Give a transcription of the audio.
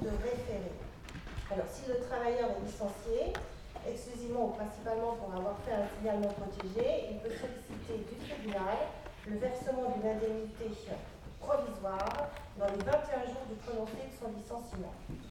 de référé. Alors, si le travailleur est licencié, exclusivement ou principalement pour avoir fait un signalement protégé, il peut solliciter du tribunal le versement d'une indemnité provisoire dans les 21 jours du prononcé de son licenciement.